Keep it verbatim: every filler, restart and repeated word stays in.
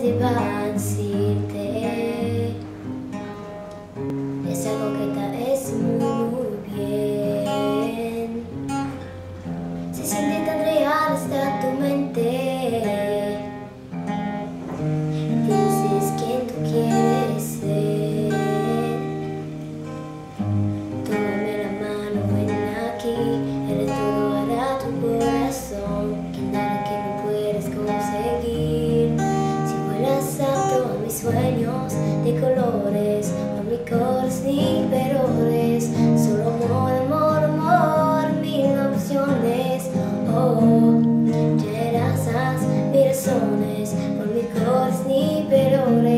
te va a decirte. Esa coqueta es muy, muy bien. Se siente tan real hasta tu mente. Dices quién tú quieres ser. Tómame la mano, ven aquí. Eres todo para tu corazón. Que nada que no puedes conseguir. Si vuelas alto a mis sueños de colores, a mi corazón ni perores. Solo amor, amor, amor, mil opciones. Oh, llenas mis razones por mi corazón ni perores.